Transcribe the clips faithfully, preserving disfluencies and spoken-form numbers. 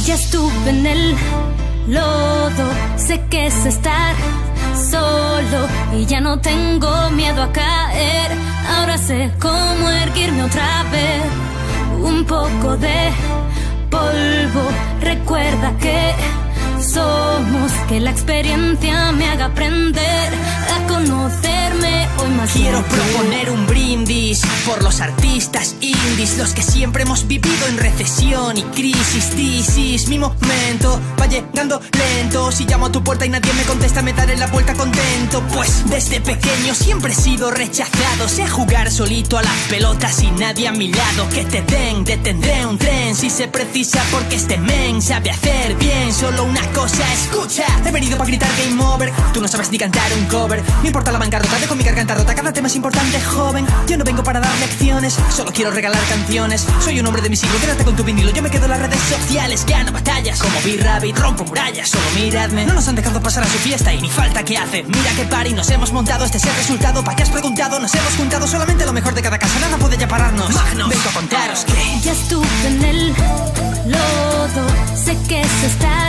Ya estuve en el lodo, sé que es estar solo y ya no tengo miedo a caer. Ahora sé cómo erguirme otra vez. Un poco de polvo, recuerda que somos, que la experiencia me haga aprender a conocerme hoy más. Quiero proponer un brindis por los artistas indies, los que siempre hemos vivido en recesión y crisis. This is mi momento, va llegando lento. Si llamo a tu puerta y nadie me contesta, me daré la vuelta contento. Pues desde pequeño siempre he sido rechazado. Sé jugar solito a las pelotas y nadie a mi lado. Que te den, detendré un tren si se precisa, porque este men sabe hacer bien solo una cosa, escucha. He venido para gritar game over, tú no sabes ni cantar un cover. No importa la bancarrota, dejo mi garganta rota. Cada tema es importante, joven. Yo no vengo para dar lecciones, solo quiero regalar canciones. Soy un hombre de mi siglo, quédate con tu vinilo. Yo me quedo en las redes sociales, gano batallas como B-Rabbit, rompo murallas, solo miradme. No nos han dejado pasar a su fiesta y ni falta que hace. Mira qué party nos hemos montado, este es el resultado. ¿Para qué has preguntado? Nos hemos juntado solamente lo mejor de cada casa, nada puede ya pararnos. Magnos, vengo a contaros que ya estuve en el lodo, sé que es estar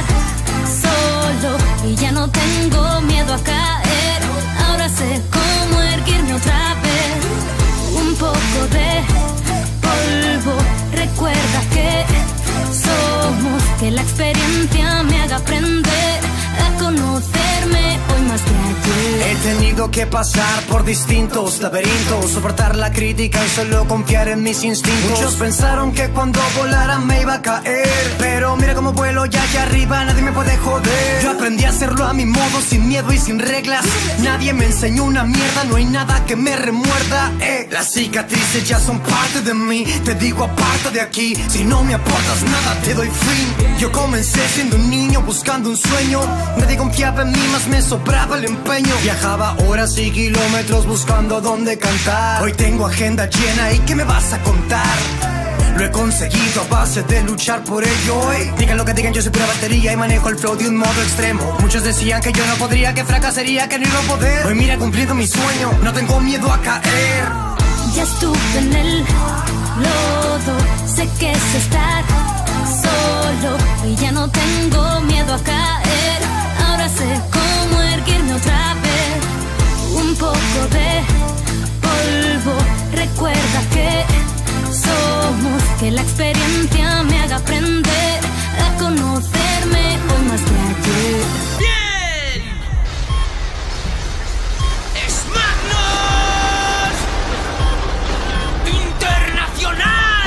solo y ya no tengo miedo a caer. Ahora sé cómo erguirme otra vez. Un poco de polvo, recuerda que somos, que la experiencia me haga aprender a conocerme hoy más que ayer. He tenido que pasar por distintos laberintos, soportar la crítica y solo confiar en mis instintos. Muchos pensaron que cuando volara me iba a caer, pero mira cómo vuelo ya allá arriba, nadie me puede joder. Yo aprendí a hacerlo a mi modo, sin miedo y sin reglas. Nadie me enseñó una mierda, no hay nada que me remuerda. eh. Las cicatrices ya son parte de mí, te digo aparta de aquí. Si no me aportas nada te doy fin. Yo comencé siendo un niño buscando un sueño, nadie confiaba en mí, más me sobraba el empeño. Viajaba horas y kilómetros buscando dónde cantar. Hoy tengo agenda llena y ¿qué me vas a contar? Lo he conseguido a base de luchar por ello. Ey, digan lo que digan, yo soy pura batería y manejo el flow de un modo extremo. Muchos decían que yo no podría, que fracasaría, que no iba a poder. Hoy mira, cumpliendo mi sueño, no tengo miedo a caer. Ya estuve en el lodo, sé que es estar solo y ya no tengo miedo a caer. Ahora sé cómo erguirme otra vez. Un poco de polvo, recuerda que somos, que la experiencia me haga aprender a conocerme hoy más que ayer. ¡Bien! ¡Es Magnos Internacional!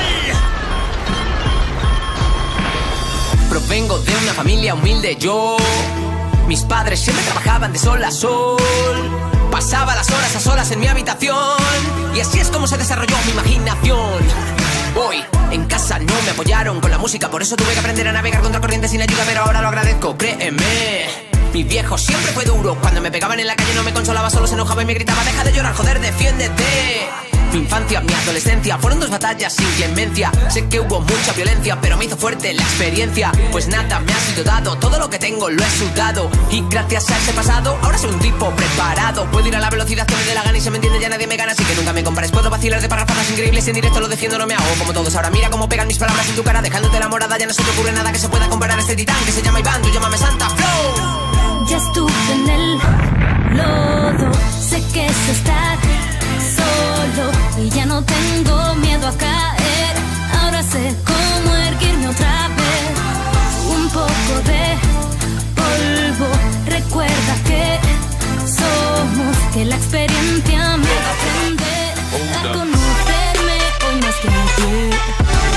Provengo de una familia humilde, yo. Mis padres siempre trabajaban de sol a sol. Pasaba las horas a solas en mi habitación, y así es como se desarrolló mi imaginación. Hoy en casa no me apoyaron con la música, por eso tuve que aprender a navegar contra corriente sin ayuda, pero ahora lo agradezco, créeme. Mi viejo siempre fue duro, cuando me pegaban en la calle no me consolaba, solo se enojaba y me gritaba: deja de llorar, joder, defiéndete. Mi infancia, mi adolescencia fueron dos batallas sin clemencia. Sé que hubo mucha violencia, pero me hizo fuerte la experiencia. Pues nada me ha sido dado, todo lo que tengo lo he sudado. Y gracias a ese pasado, ahora soy un tipo preparado. Puedo ir a la velocidad que me dé la gana y se me entiende, ya nadie me gana, así que nunca me compares. Puedo vacilar de parrafadas increíbles, en directo lo defiendo, no me hago como todos. Ahora mira cómo pegan mis palabras en tu cara, dejándote enamorada. Ya no se te ocurre nada que se pueda comparar a este titán que se llama Iván, tú llámame Santa Flow. Ya estuve en el lodo, sé que es estar solo y ya no tengo miedo a caer. Ahora sé cómo erguirme otra vez. Un poco de polvo, recuerda que somos, que la experiencia me haga aprender a conocerme hoy más que ayer.